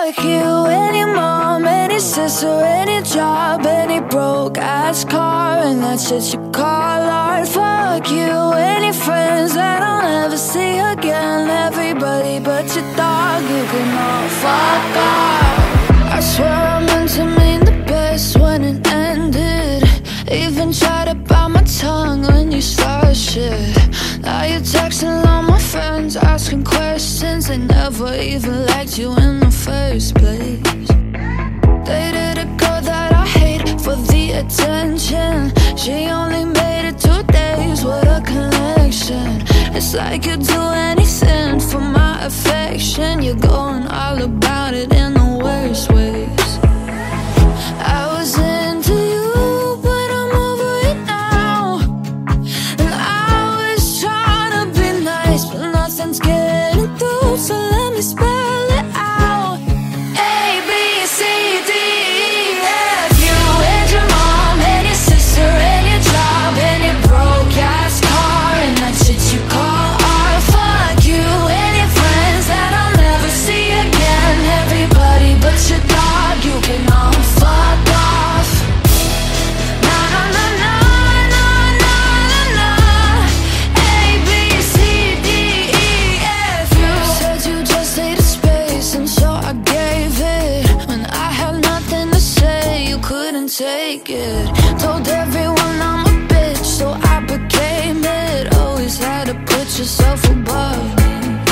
fuck you, any mom, any sister, any job, any broke ass car, and that shit you call art. Fuck you, any friends that I'll never see again, everybody but your dog, you can all fuck off. I swear I meant to mean the best when it ended. Even tried to bite my tongue when you started shit. Now you're texting all my friends, asking questions. They never even liked you in the first place. Dated a girl that I hate for the attention. She only made it 2 days with a connection. It's like you'd do anything for my affection. You're going all about it in the worst ways. I was into you, but I'm over it now. And I was trying to be nice, but nothing's getting through, so let me spell it out. A, B, C, D, E, F. You and your mom, and your sister, and your job, and your broke ass car, and that shit you call art. Fuck you and your friends that I'll never see again, everybody but your dog, you can all fuck off. Na na na na na na na na. A, B, C, D, E, F. You said you just needed space, and so I gave it. When I had nothing to say, you couldn't take it. Told everyone I'm a bitch, so I became it. Always had to put yourself above me.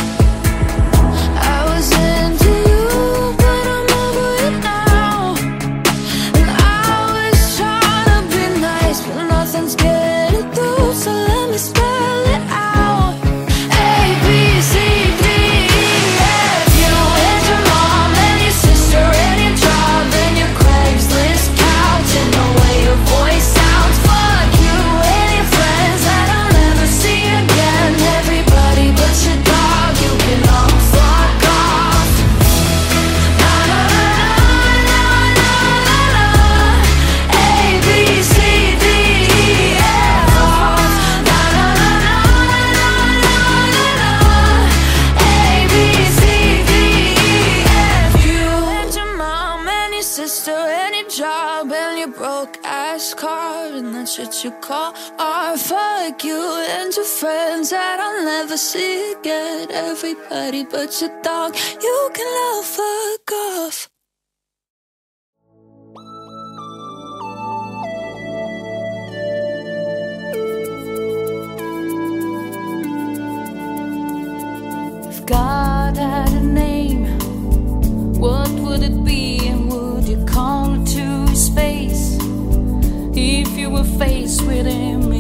I was into you, but I'm over it now. And I was trying to be nice, but nothing's getting through, so let me spell it out. A, B, C, D, E, F. You and your mom, and your sister, and your job, and your Craigslist couch, and the way your voice sounds. Fuck you and your friends that I'll never see again, everybody but your dog, you can all fuck off. Na na na na na na na. A, B, C, D, E, F. Na na na na na na na na. A, B, C, D, E, F. You and your mom, and your sister, and your job, and your broke ass car, and that shit you call art. Fuck you and your friends that I'll never see again, everybody but your dog, you can all fuck off. If God had a name, what would it be, and would you call it to his face? If you were faced with him,